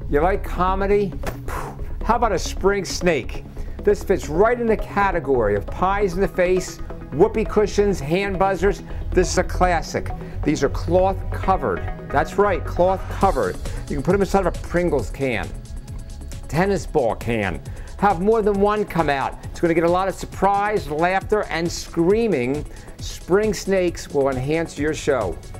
You like comedy? How about a spring snake? This fits right in the category of pies in the face, whoopee cushions, hand buzzers. This is a classic. These are cloth covered. That's right, cloth covered. You can put them inside of a Pringles can, tennis ball can. Have more than one come out. It's going to get a lot of surprise, laughter, and screaming. Spring snakes will enhance your show.